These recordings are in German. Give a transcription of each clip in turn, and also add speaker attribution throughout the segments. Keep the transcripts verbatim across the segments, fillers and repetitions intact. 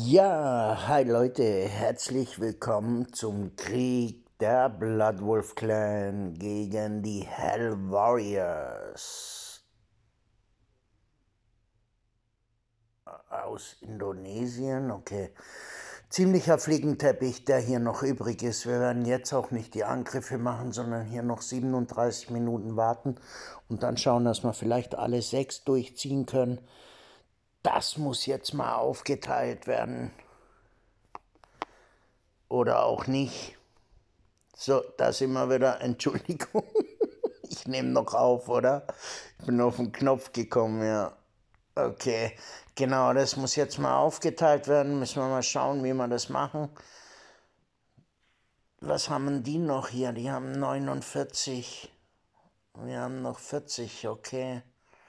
Speaker 1: Ja, hi Leute, herzlich willkommen zum Krieg der Blood Wolf Clan gegen die Hell Warriors aus Indonesien. Okay, ziemlicher Flickenteppich, der hier noch übrig ist. Wir werden jetzt auch nicht die Angriffe machen, sondern hier noch siebenunddreißig Minuten warten und dann schauen, dass wir vielleicht alle sechs durchziehen können. Das muss jetzt mal aufgeteilt werden. Oder auch nicht. So, da sind wir wieder. Entschuldigung. Ich nehme noch auf, oder? Ich bin auf den Knopf gekommen, ja. Okay, genau, das muss jetzt mal aufgeteilt werden. Müssen wir mal schauen, wie wir das machen. Was haben die noch hier? Die haben neunundvierzig. Wir haben noch vierzig, okay.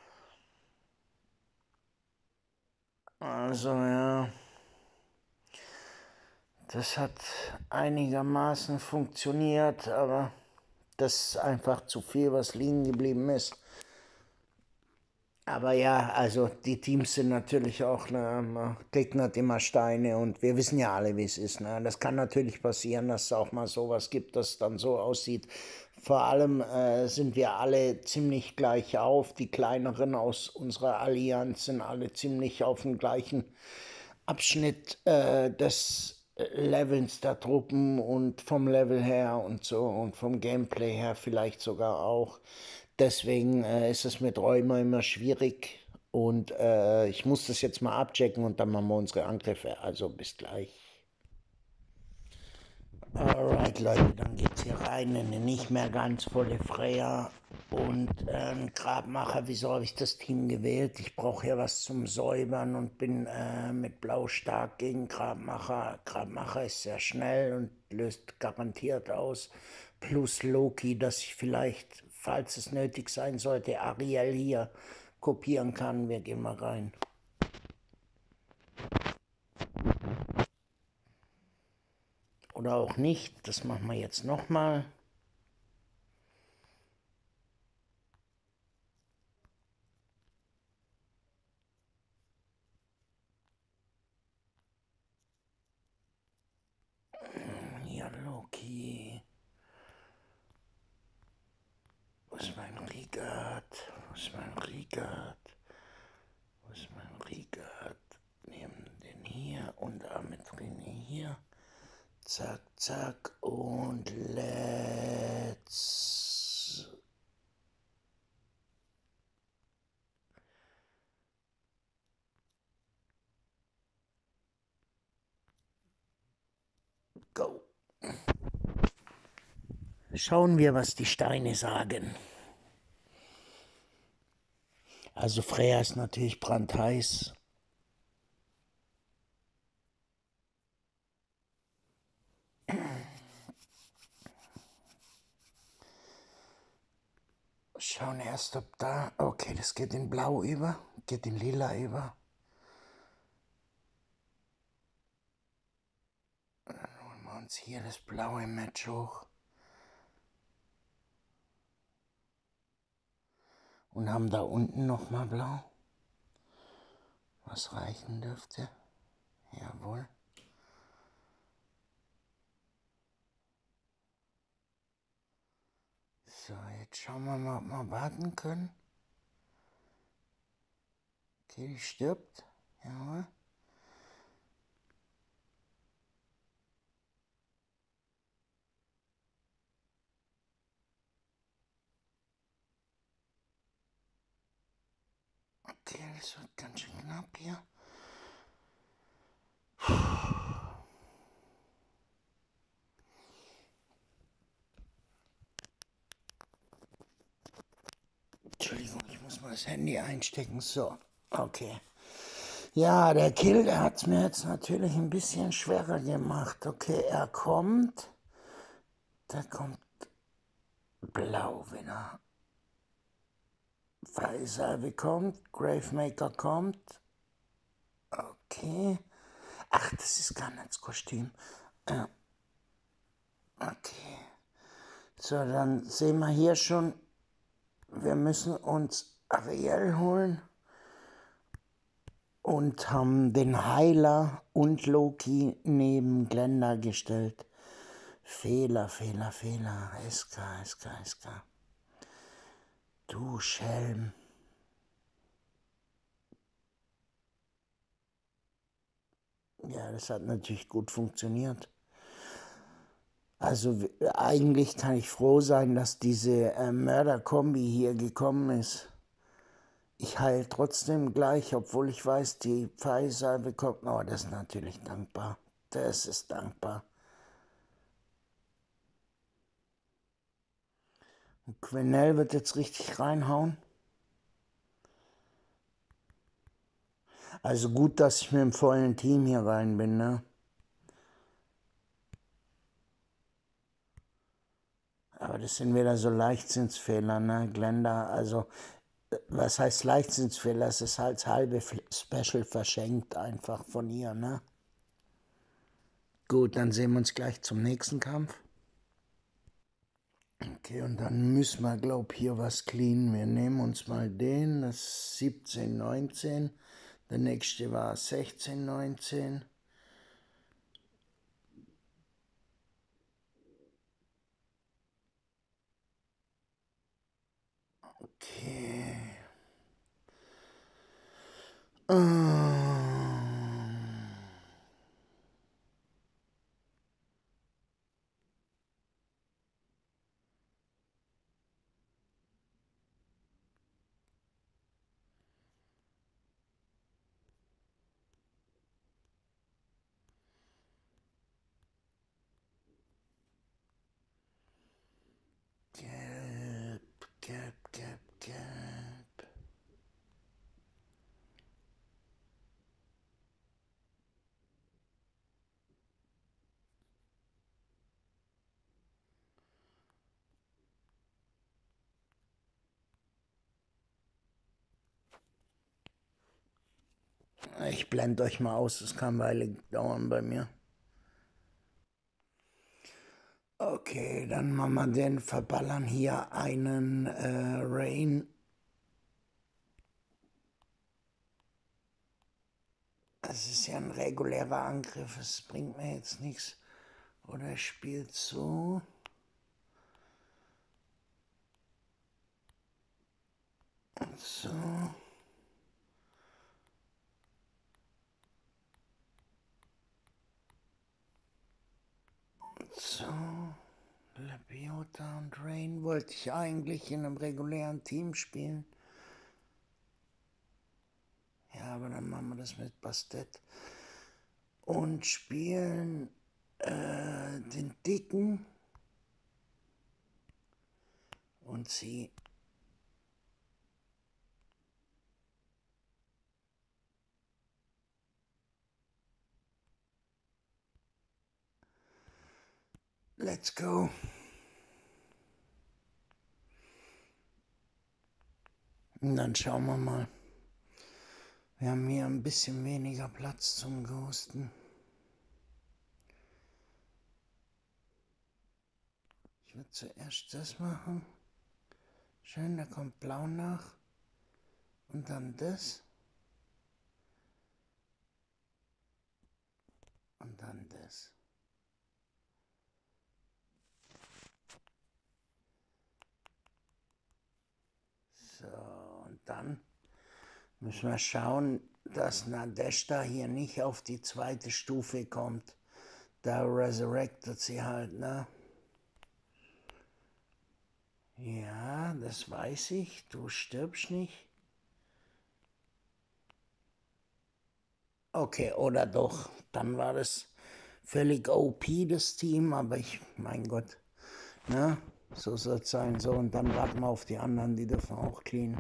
Speaker 1: Also, ja. Das hat einigermaßen funktioniert, aber das ist einfach zu viel, was liegen geblieben ist. Aber ja, also die Teams sind natürlich auch, ne, man kriegt nicht immer Steine und wir wissen ja alle, wie es ist. Ne? Das kann natürlich passieren, dass es auch mal sowas gibt, das dann so aussieht. Vor allem äh, sind wir alle ziemlich gleich auf. Die kleineren aus unserer Allianz sind alle ziemlich auf dem gleichen Abschnitt äh, des Levels der Truppen und vom Level her und so und vom Gameplay her vielleicht sogar auch. Deswegen äh, ist es mit Räumer immer schwierig und äh, ich muss das jetzt mal abchecken und dann machen wir unsere Angriffe. Also bis gleich. Alright Leute, dann geht's hier rein in eine nicht mehr ganz volle Freya und äh, ein Grabmacher. Wieso habe ich das Team gewählt? Ich brauche hier was zum Säubern und bin äh, mit Blau stark gegen Grabmacher. Grabmacher ist sehr schnell und löst garantiert aus. Plus Loki, dass ich vielleicht, falls es nötig sein sollte, Ariel hier kopieren kann. Wir gehen mal rein. Oder auch nicht, das machen wir jetzt nochmal. Ja, Loki. Wo ist mein Rigat? Wo ist mein Rigat? Wo ist mein Rigat? Nehmen den hier und damit drin hier. Zack, zack und let's go. Schauen wir, was die Steine sagen. Also Freya ist natürlich brandheiß. Schauen erst, ob da... Okay, das geht in Blau über, geht in Lila über. Dann holen wir uns hier das blaue Match hoch. Und haben da unten nochmal blau, was reichen dürfte. Jawohl. So, jetzt schauen wir mal, ob wir warten können. Okay, die stirbt. Jawohl. Okay, das wird ganz schön knapp hier. Entschuldigung, ich muss mal das Handy einstecken. So, okay. Ja, der Kill, der hat es mir jetzt natürlich ein bisschen schwerer gemacht. Okay, er kommt. Da kommt blau wieder. Freisalve kommt. Gravemaker kommt. Okay. Ach, das ist gar nicht das Kostüm. Äh, okay. So, dann sehen wir hier schon, wir müssen uns Ariel holen. und haben den Heiler und Loki neben Glenda gestellt. Fehler, Fehler, Fehler. S K, S K, S K. Du Schelm. Ja, das hat natürlich gut funktioniert. Also eigentlich kann ich froh sein, dass diese äh, Mörder-Kombi hier gekommen ist. Ich heile trotzdem gleich, obwohl ich weiß, die Pfizer bekommt. Oh, das ist natürlich dankbar. Das ist dankbar. Und Quenell wird jetzt richtig reinhauen. Also gut, dass ich mit dem vollen Team hier rein bin, ne? Aber das sind wieder so Leichtsinnsfehler, ne? Glenda, also was heißt Leichtsinnsfehler? Es ist halt halbe Special verschenkt einfach von ihr, ne? Gut, dann sehen wir uns gleich zum nächsten Kampf. Okay, und dann müssen wir, glaub ich, hier was cleanen. Wir nehmen uns mal den, das ist siebzehn neunzehn. Der nächste war sechzehn neunzehn. Okay. Ähm. Gelb, gelb, gelb, gelb. Ich blende euch mal aus, das kann eine Weile dauern bei mir. Okay, dann machen wir den, verballern hier einen äh, Rain. Das ist ja ein regulärer Angriff, es bringt mir jetzt nichts. Oder er spielt so. Und so. Und so. Lebiota und Rain wollte ich eigentlich in einem regulären Team spielen. Ja, aber dann machen wir das mit Bastet. Und spielen äh, den Dicken. Und sie. Let's go. Und dann schauen wir mal. Wir haben hier ein bisschen weniger Platz zum Ghosten. Ich würde zuerst das machen. Schön, da kommt Blau nach. Und dann das. Und dann das. So, und dann müssen wir schauen, dass Nadeshda hier nicht auf die zweite Stufe kommt. Da resurrectet sie halt, ne? Ja, das weiß ich. Du stirbst nicht. Okay, oder doch. Dann war das völlig O P, das Team, aber ich, mein Gott, ne? So soll es sein. So, und dann warten wir auf die anderen, die dürfen auch clean.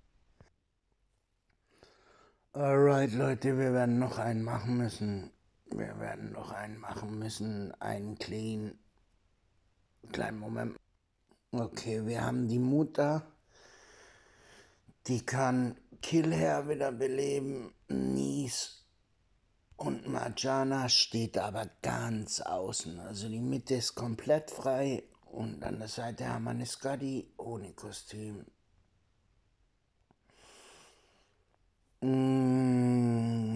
Speaker 1: Alright, Leute, wir werden noch einen machen müssen. Wir werden noch einen machen müssen. Einen clean. Kleinen Moment. Okay, wir haben die Mutter. Die kann Killher wiederbeleben. Nies und Marjana steht aber ganz außen. Also die Mitte ist komplett frei. Und an der Seite haben wir eine Skadi ohne Kostüm. Mm,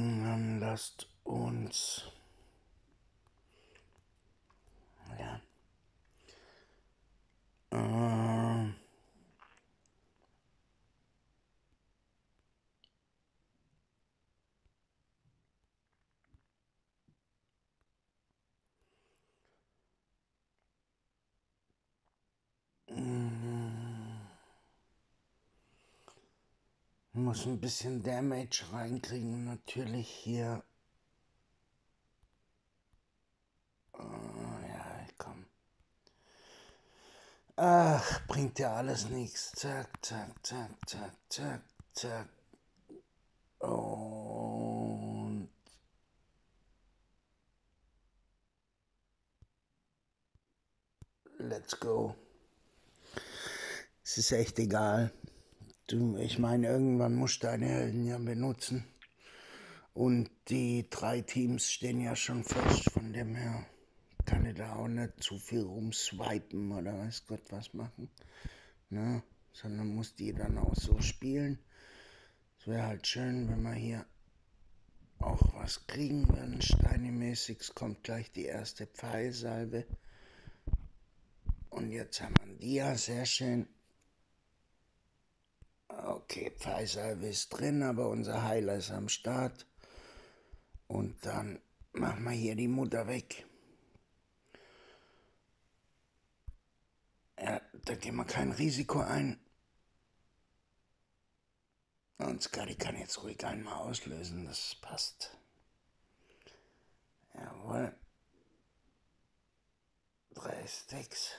Speaker 1: lasst uns ja, äh, muss ein bisschen Damage reinkriegen, natürlich hier. Oh, ja, komm. Ach, bringt ja alles nichts. Zack, zack, zack, zack, zack, zack. Und let's go. Es ist echt egal. Du, ich meine, irgendwann musst du deine Helden ja benutzen. Und die drei Teams stehen ja schon fest, von dem her kann ich da auch nicht zu viel rumswipen oder weiß Gott was machen. Ne? Sondern muss die dann auch so spielen. Es wäre halt schön, wenn wir hier auch was kriegen würden. Steinemäßig, es kommt gleich die erste Pfeilsalbe. Und jetzt haben wir die ja, sehr schön. Okay, Pfeilsalbe ist drin, aber unser Heiler ist am Start. Und dann machen wir hier die Mutter weg. Ja, da gehen wir kein Risiko ein. Und Skadi kann jetzt ruhig einmal auslösen, das passt. Jawohl. Drei Stacks.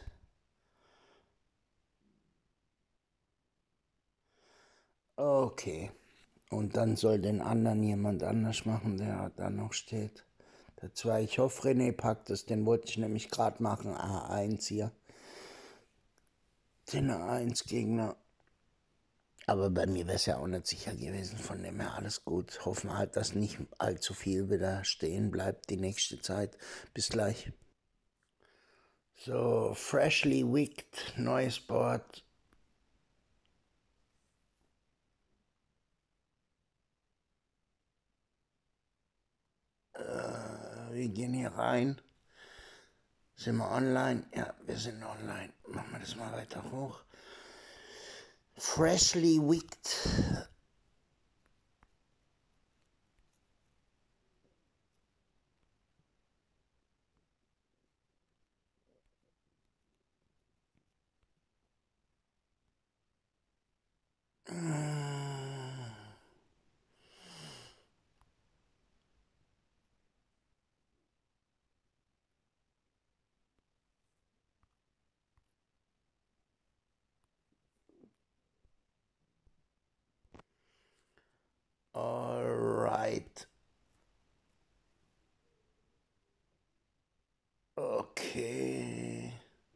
Speaker 1: Okay. Und dann soll den anderen jemand anders machen, der da noch steht. Der zwei, ich hoffe, René packt es, den wollte ich nämlich gerade machen. A eins hier. Den A eins Gegner. Aber bei mir wäre es ja auch nicht sicher gewesen, von dem her alles gut. Hoffen wir halt, dass nicht allzu viel wieder stehen bleibt die nächste Zeit. Bis gleich. So, freshly wicked, neues Board. Äh, wir gehen hier rein. Sind wir online? Ja, wir sind online. Machen wir das mal weiter hoch. Freshly wicked. Alright. Okay.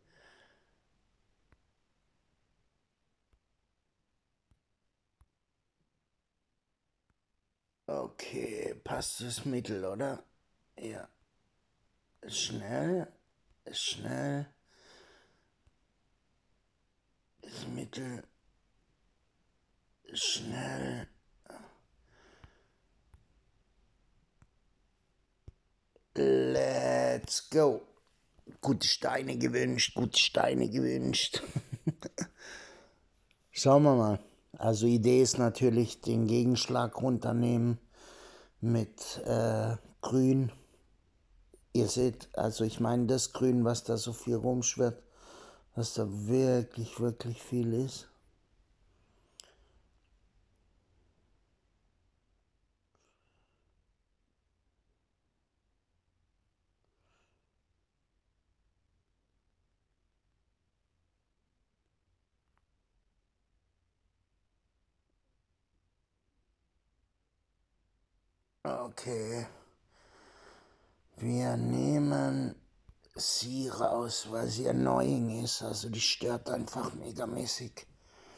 Speaker 1: Okay, passt das Mittel, oder? Ja. Schnell, schnell. Das Mittel. Schnell. Let's go. Gute Steine gewünscht, gute Steine gewünscht. Schauen wir mal. Also Idee ist natürlich den Gegenschlag runternehmen mit äh, Grün. Ihr seht, also ich meine das Grün, was da so viel rumschwirrt, dass da wirklich, wirklich viel ist. Okay. Wir nehmen sie raus, weil sie annoying ist. Also die stört einfach megamäßig.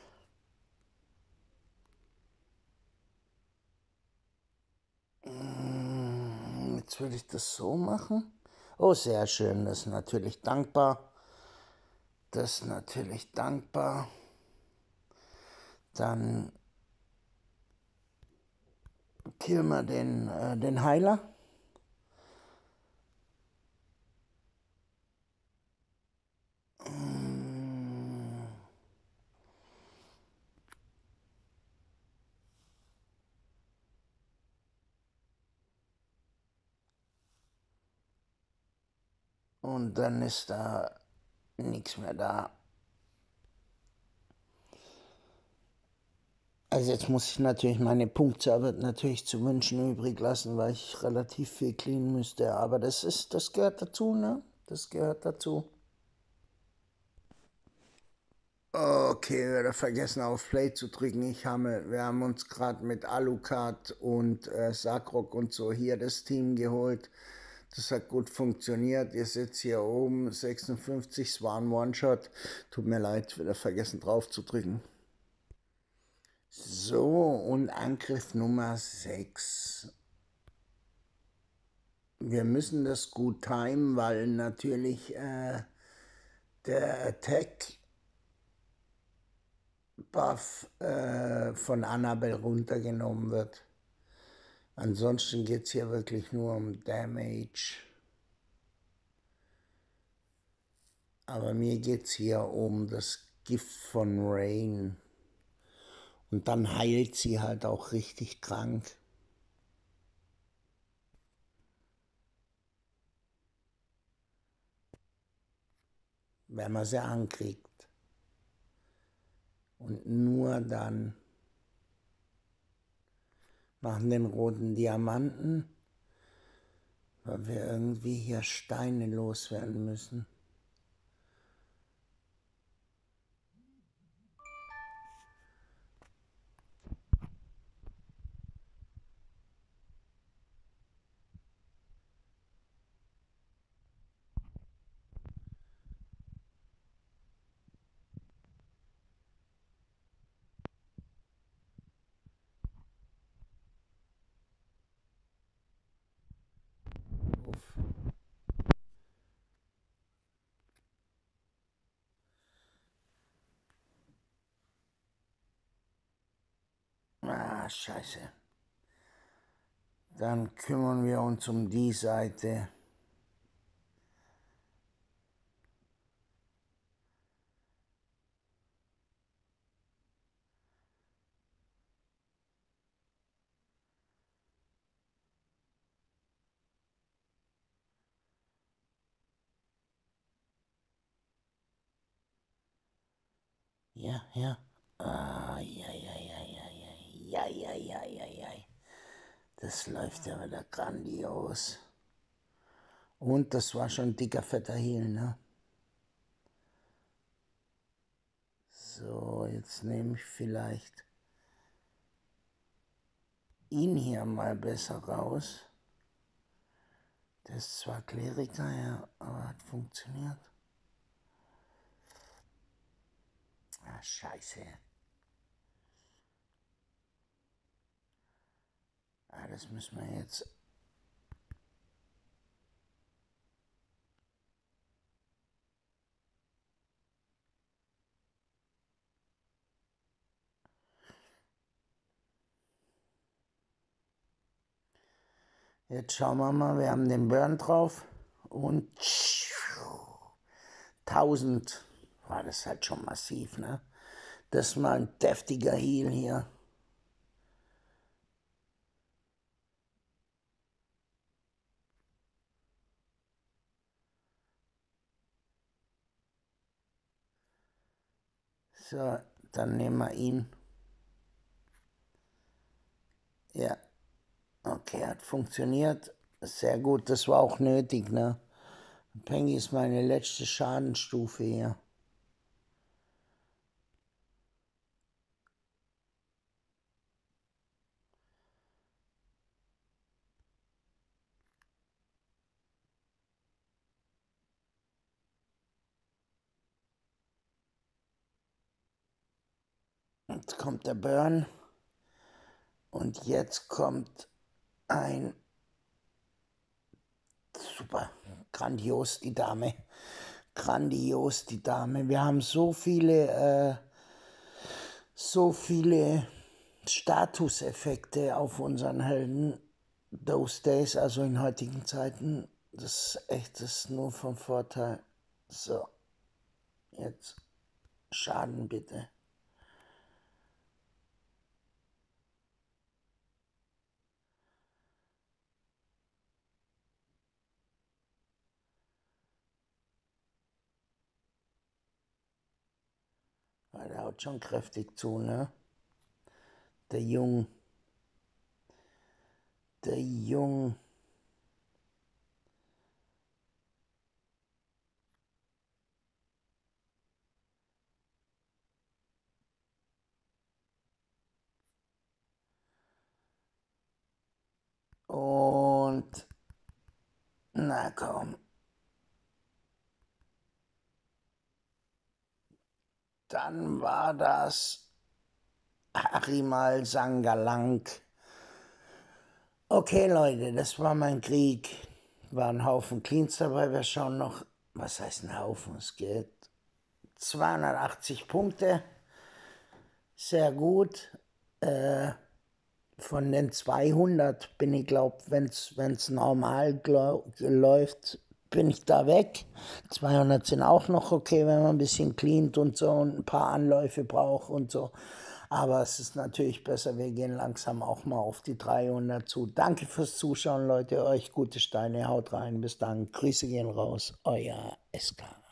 Speaker 1: Jetzt würde ich das so machen. Oh, sehr schön. Das ist natürlich dankbar. Das ist natürlich dankbar. Dann kill mal den, äh, den Heiler. Und dann ist da nichts mehr da. Also jetzt muss ich natürlich meine Punktzahl wird natürlich zu wünschen übrig lassen, weil ich relativ viel cleanen müsste. Aber das ist, das gehört dazu, ne? Das gehört dazu. Okay, wir haben vergessen auf Play zu drücken. Ich habe, wir haben uns gerade mit Alucard und äh, Sakrok und so hier das Team geholt. Das hat gut funktioniert. Ihr sitzt hier oben, sechsundfünfzig, es war ein One-Shot. Tut mir leid, wieder vergessen drauf zu drücken. So, und Angriff Nummer sechs. Wir müssen das gut timen, weil natürlich äh, der Attack Buff äh, von Annabelle runtergenommen wird. Ansonsten geht es hier wirklich nur um Damage. Aber mir geht es hier um das Gift von Rain. Und dann heilt sie halt auch richtig krank. Wenn man sie ankriegt. Und nur dann machen den roten Diamanten, weil wir irgendwie hier Steine loswerden müssen. Ah, scheiße. Dann kümmern wir uns um die Seite. Ja, ja. Ah, ja, ja, ja, ja, ja, ja, ja, ja, ja, ja. Das läuft ja wieder grandios. Und das war schon ein dicker, fetter Heal, ne? So, jetzt nehme ich vielleicht ihn hier mal besser raus. Der ist zwar Kleriker, ja, aber hat funktioniert. Ah, scheiße. Ah, das müssen wir jetzt... Jetzt schauen wir mal, wir haben den Burn drauf und tausend, war das halt schon massiv, ne? Das ist mal ein deftiger Heal hier. So, dann nehmen wir ihn. Ja, okay, hat funktioniert. Sehr gut, das war auch nötig, ne? Pengi ist meine letzte Schadenstufe hier. Jetzt kommt der Burn. Und jetzt kommt ein... Super, grandios die Dame. Grandios die Dame. Wir haben so viele... Äh, so viele Statuseffekte auf unseren Helden those days, also in heutigen Zeiten. Das ist echt, das ist nur vom Vorteil. So, jetzt Schaden bitte. Der haut schon kräftig zu, ne? Der Jung. Der Jung. Und na komm. Dann war das Harimal Sangalang. Okay, Leute, das war mein Krieg. War ein Haufen Cleans dabei. Wir schauen noch, was heißt ein Haufen? Es geht zweihundertachtzig Punkte. Sehr gut. Äh, von den zweihundert bin ich, glaube, wenn es normal läuft, bin ich da weg. zweihundert sind auch noch okay, wenn man ein bisschen cleant und so und ein paar Anläufe braucht und so. Aber es ist natürlich besser, wir gehen langsam auch mal auf die dreihundert zu. Danke fürs Zuschauen, Leute. Euch gute Steine, haut rein. Bis dann. Grüße gehen raus. Euer S K.